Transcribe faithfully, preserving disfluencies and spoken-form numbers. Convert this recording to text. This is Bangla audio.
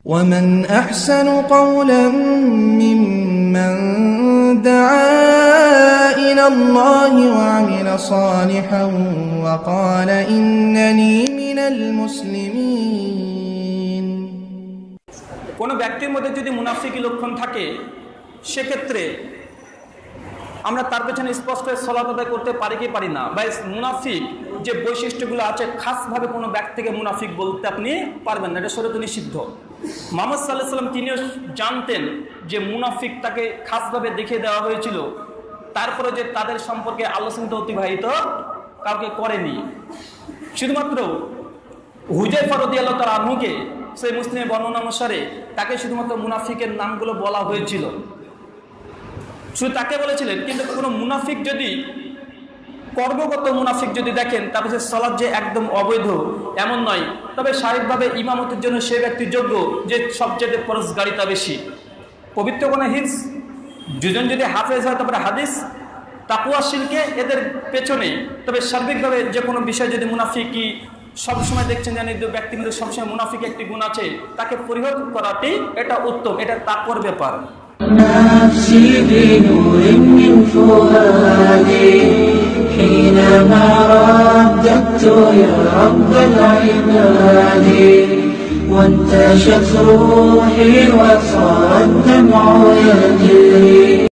ومن أحسن قولا ممن دعا إلى الله وعمل صالحا وقال إنني من المسلمين। কোনো ব্যক্তির মধ্যে যদি মুনাফিকি লক্ষণ থাকে সেক্ষেত্রে আমরা তার পেছনে স্পষ্ট সালাত আদায় করতে পারি কি পারি না, বা মুনাফিক যে বৈশিষ্ট্যগুলো আছে খাসভাবে কোনো ব্যক্তিকে মুনাফিক বলতে আপনি পারবেন না, এটা শরীয়তে নিষিদ্ধ। মুহাম্মদ সাল্লাল্লাহু আলাইহি ওয়াসাল্লাম তিনিও জানতেন যে মুনাফিক তাকে খাসভাবে দেখিয়ে দেওয়া হয়েছিল, তারপরে যে তাদের সম্পর্কে আলোচনা অতিবাহিত কাউকে করেনি। শুধুমাত্র হুযায়ফা রাদিয়াল্লাহু তাআলা আনহুকে সেই মুসলিমের বর্ণনা অনুসারে তাকে শুধুমাত্র মুনাফিকের নামগুলো বলা হয়েছিল, শুধু তাকে বলেছিলেন। কিন্তু কোনো মুনাফিক যদি কর্মগত মুনাফিক যদি দেখেন তারপরে সে সালাত যে একদম অবৈধ এমন নয়, তবে শারীরিকভাবে ইমামতের জন্য সে ব্যক্তি যোগ্য যে সবচেয়ে পরহেজগারিতা বেশি, পবিত্র কোনো হিফজ দুজন যদি হাফেজ হয় তারপরে হাদিস তাকওয়া শিরকে এদের পেছনে, তবে সার্বিকভাবে যে কোনো বিষয় যদি মুনাফিকি সবসময় দেখছেন জানি ব্যক্তির মধ্যে সবসময় মুনাফিক একটি গুণ আছে, তাকে পরিহার করাটি এটা উত্তম, এটা তাকওয়ার ব্যাপার। نفسي بنور من فؤادي حينما رددت يا رب العباد وانتشت روحي وصار الدمع يجري